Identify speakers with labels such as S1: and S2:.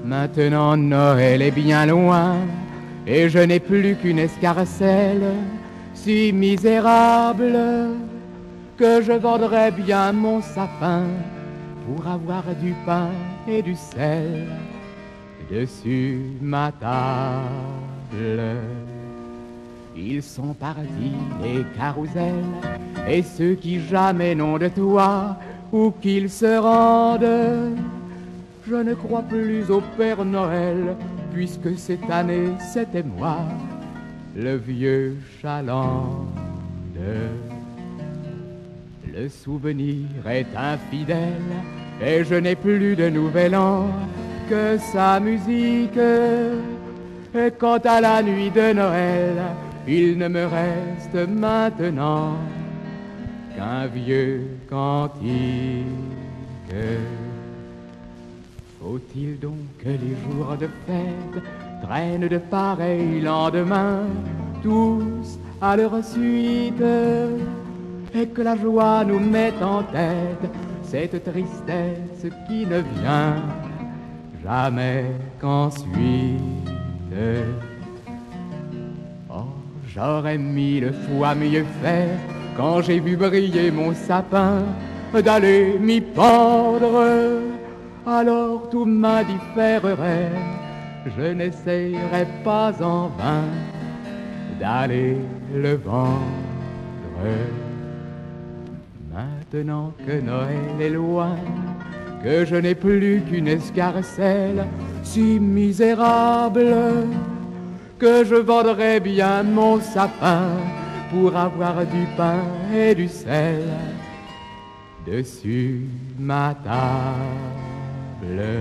S1: Maintenant Noël est bien loin et je n'ai plus qu'une escarcelle si misérable que je vendrais bien mon sapin pour avoir du pain et du sel dessus ma table. Ils sont partis les carousels et ceux qui jamais n'ont de toit où qu'ils se rendent. Je ne crois plus au Père Noël, puisque cette année c'était moi, le vieux chaland. Le souvenir est infidèle, et je n'ai plus de nouvel an que sa musique. Et quant à la nuit de Noël, il ne me reste maintenant qu'un vieux cantique. Faut-il donc que les jours de fête traînent de pareils lendemains, tous à leur suite, et que la joie nous mette en tête cette tristesse qui ne vient jamais qu'ensuite. Oh, j'aurais mille fois mieux fait, quand j'ai vu briller mon sapin, d'aller m'y pendre. Alors tout m'indifférerait, je n'essayerai pas en vain d'aller le vendre. Maintenant que Noël est loin, que je n'ai plus qu'une escarcelle si misérable, que je vendrais bien mon sapin pour avoir du pain et du sel dessus ma table.